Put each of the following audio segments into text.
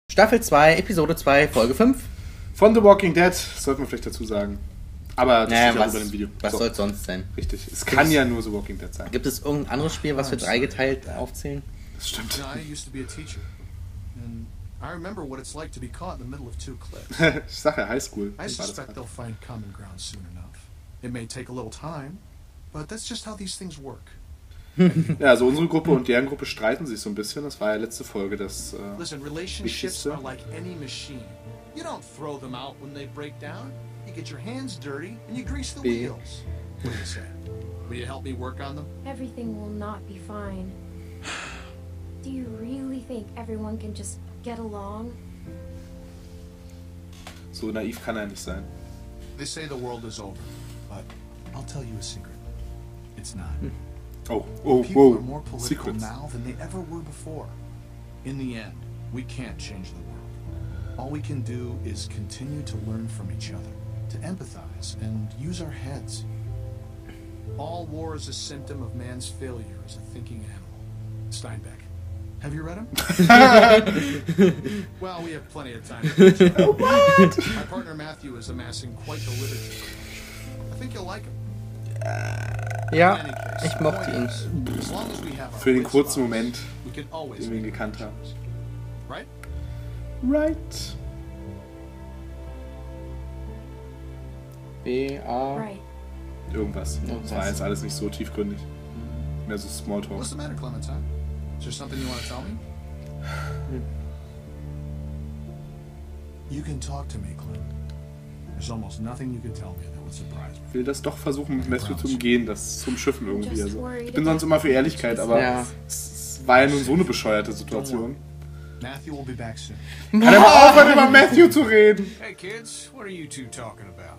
Staffel 2, Episode 2, Folge 5. Von The Walking Dead, sollten wir vielleicht dazu sagen. Aber das Naja, ist ja über dem Video. Was soll es sonst sein? Richtig, es kann ja nur The Walking Dead sein. Gibt es irgendein anderes Spiel, was wir dreigeteilt aufzählen? Das stimmt. I used to be a teacher, and I remember what it's like to be caught in the middle of two cliffs. Ich sage ja Highschool. I suspect they'll find common ground soon enough. It may take a little time, but that's just how these things work. Ja, also unsere Gruppe und deren Gruppe streiten sich so ein bisschen. Das war ja letzte Folge das Listen, relationships are like any machine. You don't throw them out when they break down. You get your hands dirty and you grease the wheels. What do you say? Will you help me work on them? Everything will not be fine. Do you really think everyone can just get along? So naiv kann er nicht sein. They say the world is over, but I'll tell you a secret. It's not. Oh, People are more whoa. political Secrets. now than they ever were before. In the end, we can't change the world. All we can do is continue to learn from each other, to empathize and use our heads. All war is a symptom of man's failure as a thinking animal. Steinbeck. Have you read him? Well, we have plenty of time. What? My partner Matthew is amassing quite the literature. I think you'll like him. Ja, ich mochte ihn. As long as we have our Für den wits kurzen about us, Moment, we can always den wir ihn make gekannt haben. right? Right. B-A... Right. Irgendwas. Das war jetzt alles nicht so tiefgründig. Mehr so Smalltalk. What's the matter, Clementine? Is there something you want to tell me? You can talk to me, Clem. There's almost nothing you can tell me that would surprise me. Ich will das doch versuchen, mit Matthew zu umgehen, das zum Schiffen irgendwie. Also, ich bin sonst immer für Ehrlichkeit, aber Ja. es war ja nun so eine bescheuerte Situation. Matthew will be back soon. Kann er mal aufhören, über Matthew zu reden? Hey kids, what are you two talking about?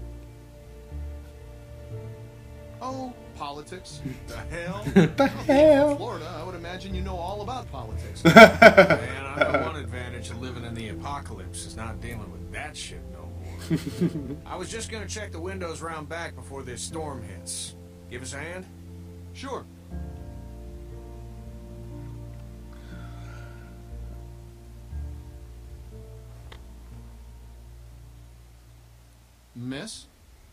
Oh, politics. The hell? The hell? Florida, I would imagine you know all about politics. Man, I know one advantage of living in the apocalypse is not dealing with that shit no more. I was just gonna check the windows round back before this storm hits. Give us a hand? Sure. Miss?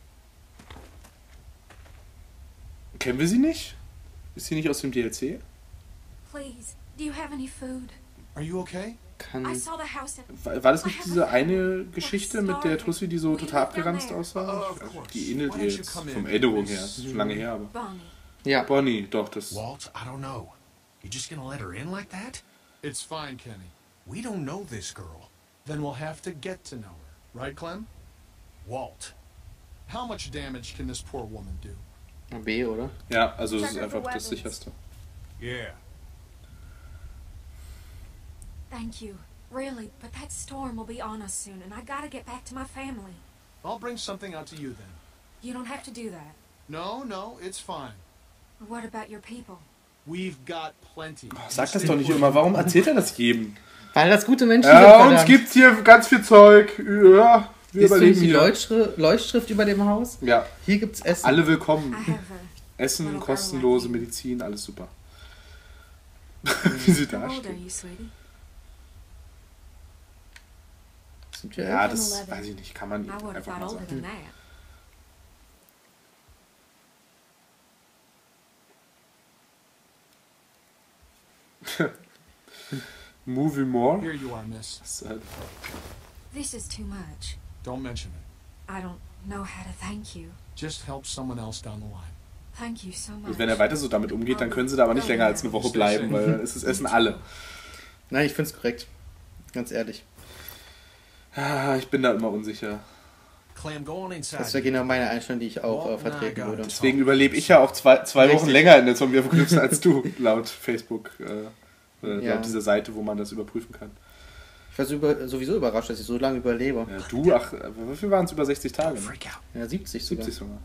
Kennen wir sie nicht? Ist sie nicht aus dem DLC? Please, do you have any food? Are you okay? I saw the house at... War das nicht diese eine Geschichte mit der Tussi, die so total abgeranzt aussah? Die ähnelt ihr jetzt vom Erinnerung her. Das ist schon lange her, aber... Bonnie. Ja. Bonnie, doch, das... Walt, I don't know. You just gonna let her in like that? It's fine, Kenny. We don't know this girl. Then we'll have to get to know her. Right, Clem? Walt. How much damage can this poor woman do? B, oder? Ja, also es ist Check her for einfach das weapons. Sicherste. Yeah. Thank you. Really, but that storm will be on us soon, and I gotta get back to my family. I'll bring something out to you then. You don't have to do that. No, it's fine. What about your people? We've got plenty. Sag das doch nicht immer. Warum erzählt er das jedem? Weil das gute Menschen sind, Ja, verdammt. uns gibt's hier ganz viel Zeug. Ja, wir Siehst du überleben die hier. Leuchtschrift über dem Haus? Ja, Hier gibt's Essen. alle I willkommen. have Essen, kostenlose Medizin, alles super. Wie sie How da old are steht. you, sweetie? Sind wir Ja, elf? das weiß ich nicht. Kann man I would have einfach thought mal older sagen. than that. Movie more? Here you are, miss. Das, This is too much. Don't mention it. I don't know how to thank you. Just help someone else down the line. Thank you so much. also wenn er weiter so damit umgeht, dann können sie da aber nicht länger als eine Woche bleiben, weil dann ist das Essen alle. Nein, ich find's korrekt. Ganz ehrlich. Ah, ich bin da immer unsicher. Clem, go on inside. Das wäre genau meine Einstellung, die ich auch vertreten würde. Deswegen überlebe ich ja auch zwei Wochen länger in der Zombie-Apokalypse als du, laut Facebook. Ja. Laut dieser Seite, wo man das überprüfen kann. Ich war sowieso überrascht, dass ich so lange überlebe. Ja, du, ach, wie viel waren es? Über 60 Tage? Ne? Freak out. Ja, 70 sogar. 70 sogar.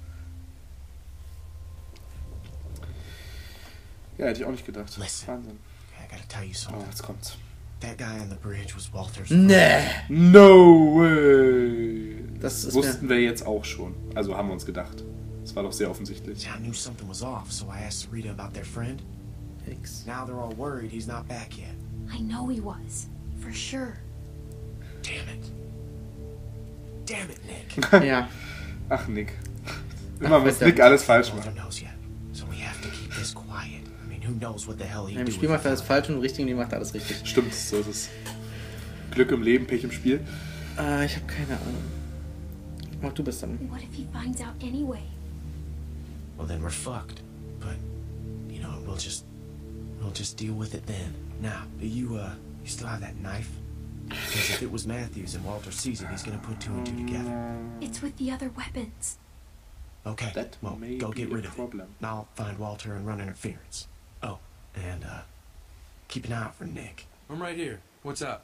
Ja, hätte ich auch nicht gedacht. Listen. Wahnsinn. I gotta tell you Oh, something. jetzt kommt's. That guy on the bridge was Walter's Nee! No way! Das ist wussten wir jetzt auch schon. Also haben wir uns gedacht. Das war doch sehr offensichtlich. I knew something was off, so I asked Rita about their friend. X. Now they're all worried he's not back yet. I know he was. for sure. Damn it. Damn it, Nick. Ja. Ach, Nick. Immer muss Nick alles falsch Walter machen. knows yet, so we have to keep this quiet. I mean, who knows what the hell he'd Im do Spiel with macht er the das falsch und im Richtigen, die macht er alles richtig. Stimmt, so ist es. Glück im Leben, Pech im Spiel. Ich habe keine Ahnung. Mach du bist dann. What if he finds out anyway? Well, then we're fucked. But, you know, we'll just deal with it then. Now, you still have that knife? Because if it was Matthews and Walter sees it, he's gonna put two and two together. It's with the other weapons. Okay, That well, may go be get a rid of problem. it. I'll find Walter and run interference. Oh, and, keep an eye out for Nick. I'm right here. What's up?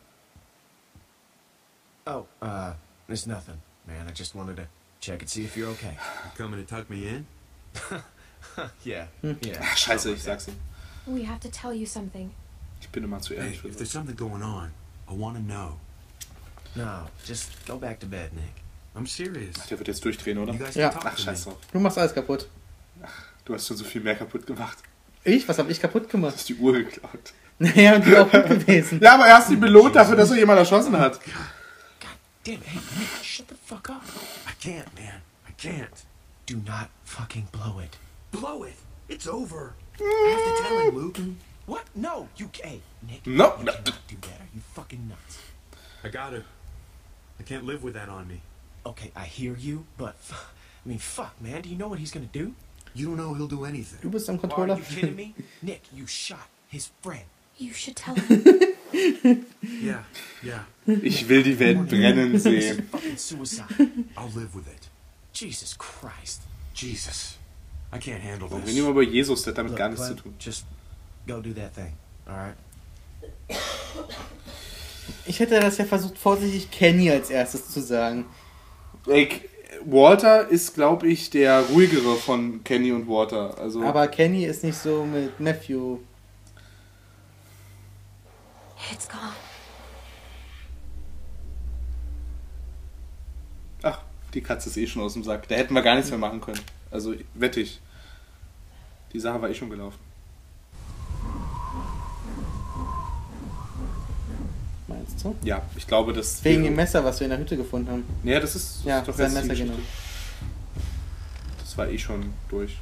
Oh, it's nothing, man. I just wanted to check and see if you're okay. You coming to tuck me in? Yeah, yeah. Ach, scheiße, ich sag's ihm. We have to tell you something. Ich bin immer zu Hey, ehrlich für if there's sowas. something going on, I want to know. No, just go back to bed, Nick. I'm serious. Der wird jetzt durchdrehen, oder? You guys Ja. can talk Ach, to scheiß me. drauf. Du machst alles kaputt. Du hast schon so viel mehr kaputt gemacht. Ich? Was habe ich kaputt Du gemacht? hast die Uhr geklaut. Naja, und die war auch gut gewesen. Ja, aber er hat ihn belohnt dafür, dass er jemand erschossen hat. God damn it. Hey, Nick, shut the fuck up. I can't, man. I can't. Do not fucking blow it. Blow it. It's over. I have to tell him, Luke. What? No, you can't. Hey, Nick, No. you cannot do that. Are you fucking nuts? I gotta. I can't live with that on me. Okay, I hear you, but, I mean, fuck, man. Do you know what he's gonna do? You don't know he'll do anything. Du bist am Are Controller. you kidding me? Nick, you shot his friend. You should tell him. Yeah, yeah. Ich will die Welt brennen sehen. Fucking suicide. I'll live with it. Jesus Christ. Jesus. I can't handle Wir this. reden immer über Jesus, der hat damit Look, gar nichts zu Clem, tun. just go do that thing, alright? Ich hätte das ja versucht, vorsichtig Kenny als erstes zu sagen. Walter ist, glaube ich, der ruhigere von Kenny und Walter. Also, Aber Kenny ist nicht so mit Matthew. It's gone. ach, die Katze ist eh schon aus dem Sack. Da hätten wir gar nichts mehr machen können. Also, wette ich. Die Sache war eh schon gelaufen. Meinst du? Ja, ich glaube, das... Wegen dem Messer, was wir in der Hütte gefunden haben. Ja, das ist Ja, doch sein jetzt die Messer, Geschichte. genau. Das war eh schon durch.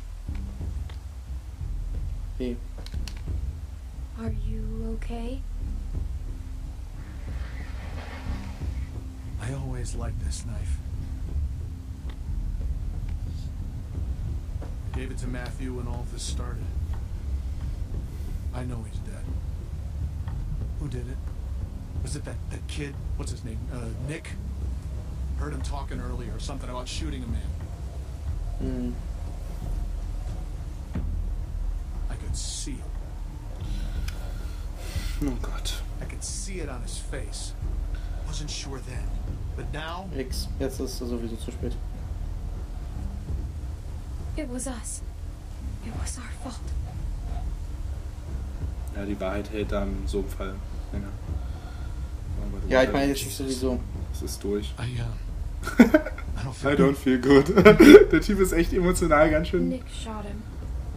Okay. Are you okay? I always liked this knife. Gave it to Matthew when all this started. I know he's dead. Who did it? Was it that kid? What's his name? Nick? Heard him talking earlier, something about shooting a man. Hm. I could see it. Oh Gott. I could see it on his face. Wasn't sure then. But now, X. Jetzt ist es sowieso zu spät. It was us. It was our fault. Ja, die Wahrheit hält dann in so einem Fall länger. Aber du Ja, ich Walter, meine jetzt nicht sowieso. Es ist durch. I don't feel I don't feel good. Der Typ ist echt emotional ganz schön. Nick shot him.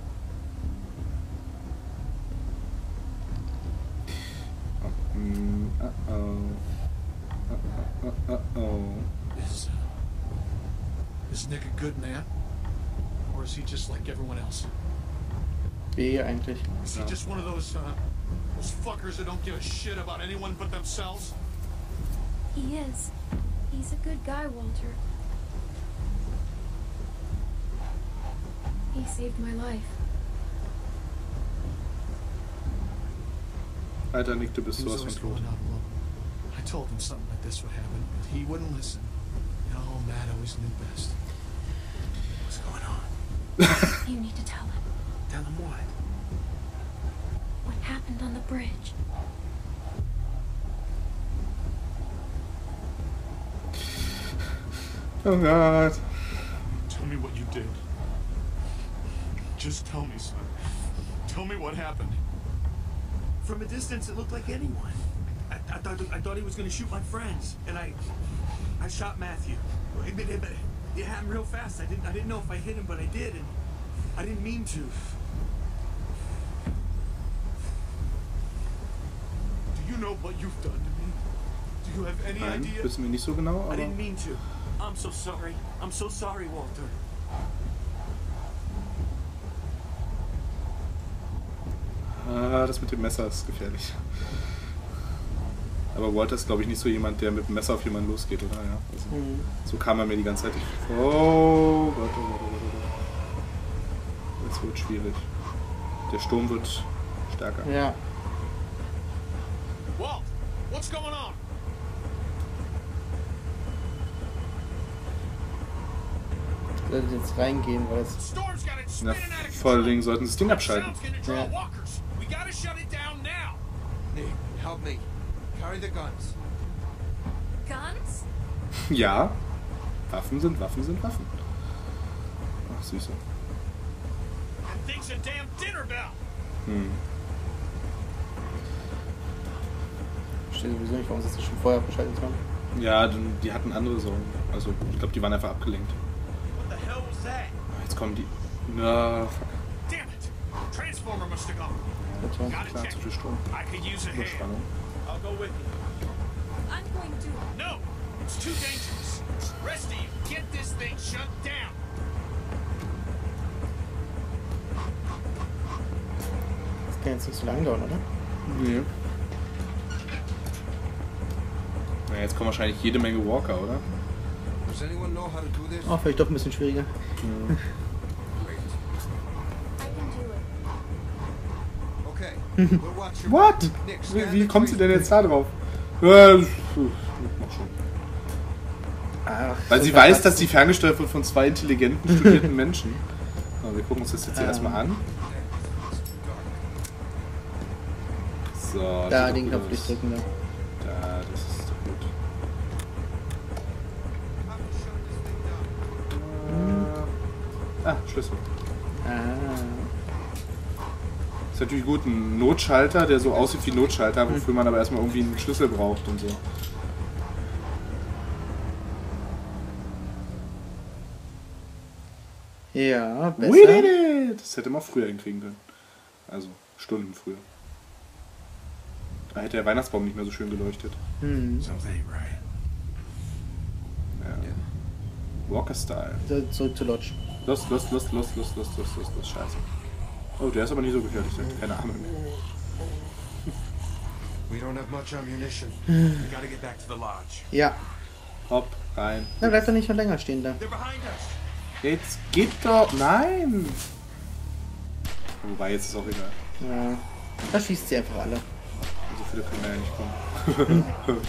Is Nick a good man? Or is he just like everyone else? B eigentlich. Is he just one of those fuckers that don't give a shit about anyone but themselves? He is. He's a good guy, Walter. He saved my life. Alter Nick, du bist He was sowas always von going tot. out alone. I told him something like this would happen, but he wouldn't listen. No, Matt always knew best. What's going on? You need to tell him Tell him what? what happened on the bridge. Oh Gott. Tell me what you did. Just tell me, son. Tell me what happened. From a distance, it looked like anyone. I thought he was going to shoot my friends, and I shot Matthew. It happened real fast. I didn't know if I hit him, but I did, and I didn't mean to. Do you know what you've done to me? you have any Nein, idea? wissen wir nicht so genau, I aber... didn't mean to. I'm so sorry. I'm so sorry, Walter. Das mit dem Messer ist gefährlich. Aber Walter ist, glaube ich, nicht so jemand, der mit dem Messer auf jemanden losgeht, oder? Ja. Also, so kam er mir die ganze Zeit vor. Oh Gott, oh Gott, oh Gott, oh Gott. Das wird schwierig. Der Sturm wird stärker. Ja. Walt, what's going on? Ich sollte jetzt reingehen, weil das... Storm's got it Na, spinning out of vor allen control. Dingen sollten sie das Ding abschalten. Sound's gonna draw Ja. walkers. We gotta shut it down now. Nick, help me. Carry the guns. Guns? Ja, Waffen sind Waffen sind Waffen. Ach, Süße. That thing's a damn dinner bell. Ich verstehe sowieso nicht, warum sie das schon vorher abgeschaltet haben. Ja, die hatten andere Sorgen. Also, ich glaube, die waren einfach abgelenkt. What the hell was that? Jetzt kommen die... Na, fuck. Damn it! Transformer must have gone. Bitte. Gotta Klar, check. zu viel Strom. I could use a hand. Überspannung. I'll go with you. I'm going to. No, it's too dangerous. Rest of you, get this thing shut down. Das kann jetzt nicht so lange dauern, oder? Nee. Na, jetzt kommen wahrscheinlich jede Menge Walker, oder? Does anyone know how to do this? Oh, vielleicht doch ein bisschen schwieriger. Great. I can do it. Okay. We'll watch your What? Nick, scan Wie the kommt sie tree. denn jetzt da drauf? Mach schon. Ach, Weil so sie verpasst. weiß, dass sie ferngesteuert wird von zwei intelligenten, studierten Menschen. Aber wir gucken uns das jetzt hier erstmal an. So, Da sieht den doch Knopf gut aus. durchdrücken, da. Da, das ist doch gut. Schlüssel. Ah. Ist natürlich gut, ein Notschalter, der so aussieht wie Notschalter, wofür man aber erstmal irgendwie einen Schlüssel braucht und so. Ja, We besser. did it! Das hätte man früher hinkriegen können. Also, Stunden früher. Da hätte der Weihnachtsbaum nicht mehr so schön geleuchtet. Hm. Something ain't right. Ja. Walker-Style. So, zurück zu Lodge. Los, scheiße. Oh, der ist aber nicht so gefährlich, der hat keine Arme mehr. We don't have much ammunition. We gotta get back to the lodge. Ja. Hopp, rein. Dann bleibt er nicht noch länger stehen da. They're behind us. Jetzt geht doch. Nein! Wobei, jetzt ist auch egal. Ja. Da schießt sie einfach alle. So viele können da ja nicht kommen.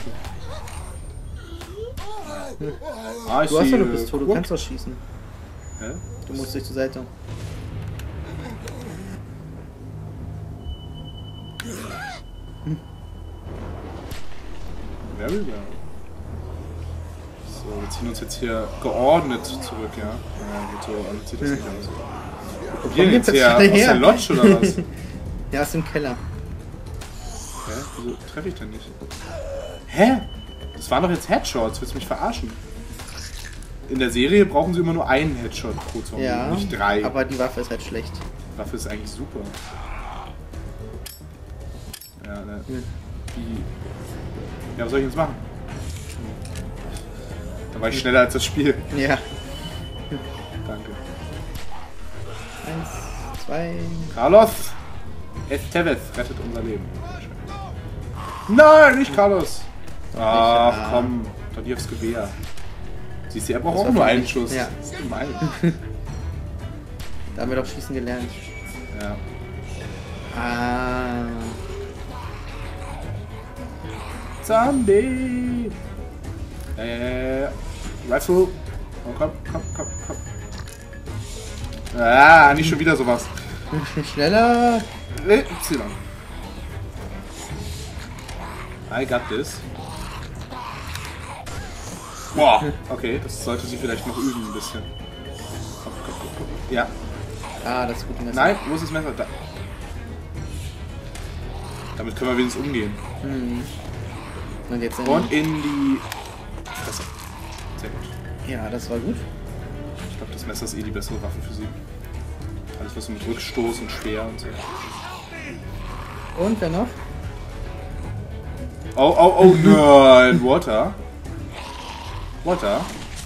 Ah, ich Du hast sehe, doch eine Pistole, du kannst doch schießen. Hä? Du musst dich zur Seite. Very well. So, wir ziehen uns jetzt hier geordnet zurück, ja? Ja, gut, so sieht das nicht aus. Wo kommt kommen jetzt jetzt her? Aus alle her? der Lodge oder was? Ja, aus dem Keller. Hä? Wieso treffe ich denn nicht? Hä? Das waren doch jetzt Headshots, willst du mich verarschen? In der Serie brauchen sie immer nur einen Headshot pro Zombie, Ja, nicht drei. aber die Waffe ist halt schlecht. Die Waffe ist eigentlich super. Ja, ne. Wie... Ja, was soll ich jetzt machen? Da war ich schneller als das Spiel. Ja. Danke. 1, 2. Carlos! Estevez rettet unser Leben. Nein, nicht Carlos! Ach Ja. komm, doch nicht aufs Gewehr. Siehst du, er braucht Das auch war nur für einen mich. Schuss. Ja. Das ist gemein. Da haben wir doch schießen gelernt. Ja. Ah. Zombie! Rifle! Oh, komm. Ah, nicht schon wieder sowas. Schneller! Y. I got this. Boah, okay, das sollte sie vielleicht noch üben ein bisschen. Komm. Ja. Ah, das ist gut. Messer. Nein, wo ist das Messer? Da. Damit können wir wenigstens umgehen. Und jetzt Und in die Fresse. Sehr gut. Ja, das war gut. Ich glaube, das Messer ist eh die bessere Waffe für sie. Alles was so mit Rückstoß und schwer und so. Und wer noch? Oh, nein. Water. Water's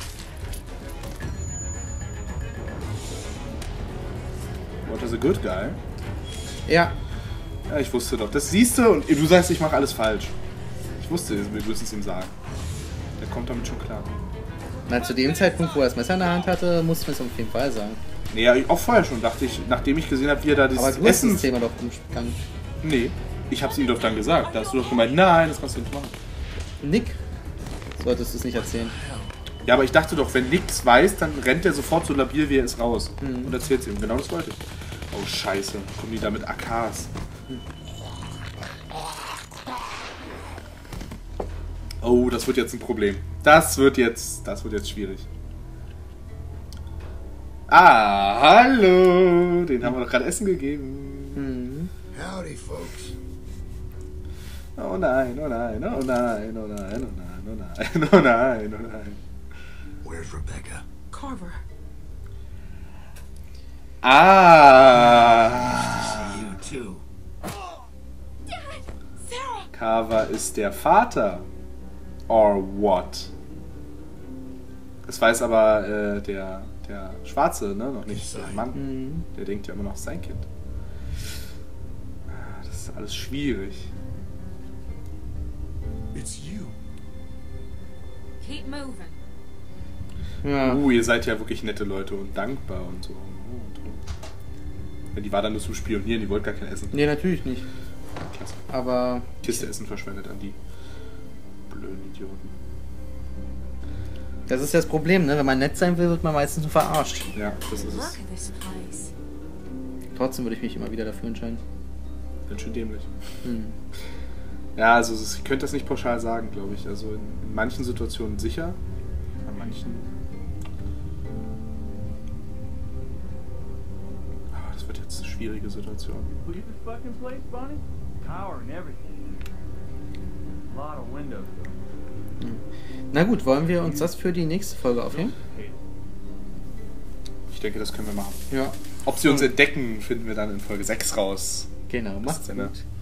a good guy. Ja. Ja, ich wusste doch. Das siehst du und du sagst, ich mache alles falsch. Ich wusste, wir müssen es ihm sagen. Der kommt damit schon klar. Na, zu dem Zeitpunkt, wo er das Messer in der Hand hatte, mussten wir es auf jeden Fall sagen. Nee, ja, auch vorher schon, dachte ich, nachdem ich gesehen habe, wie er da dieses Aber du hast Essen... das Thema doch umgegangen. Nee, ich hab's ihm doch dann gesagt. Da hast du doch gemeint, nein, das kannst du nicht machen. Nick, solltest du es nicht erzählen. Ja, aber ich dachte doch, wenn Nick's weiß, dann rennt er sofort so labil, wie er ist, raus. Und erzählt's ihm. Genau das wollte ich. Oh, scheiße. Kommen die da mit AKs. Oh, das wird jetzt ein Problem. Das wird jetzt schwierig. Ah, hallo. Den haben wir doch gerade Essen gegeben. Howdy, folks. Oh nein, oh nein, oh nein, oh nein, oh nein, oh nein, oh nein, oh nein. Where's Rebecca? Carver. Ah. You too. Sarah! Carver ist der Vater. Or what? Das weiß aber der Schwarze, ne? Noch nicht. Der Mann. Der denkt ja immer noch sein Kind. Das ist alles schwierig. It's you. Keep moving. Ja. Ihr seid ja wirklich nette Leute und dankbar und so. Ja, die war dann nur zum Spionieren, die wollte gar kein Essen. Nee, natürlich nicht. Klasse. Aber Kiste Essen verschwendet an die blöden Idioten. das ist ja das Problem, ne? Wenn man nett sein will, wird man meistens nur verarscht. Ja, das ist Look es. at this place. Trotzdem würde ich mich immer wieder dafür entscheiden. Ganz schön dämlich. Ja, also ich könnte das nicht pauschal sagen, glaube ich. Also in manchen Situationen sicher, an manchen... Ah, das wird jetzt eine schwierige Situation. Look at this fucking place, Bonnie. Power and everything. A lot of windows, though. Na gut, wollen wir uns das für die nächste Folge aufheben? Ich denke, das können wir machen. Ja. Ob sie uns entdecken, finden wir dann in Folge 6 raus. Genau, macht's Bis dann. gut.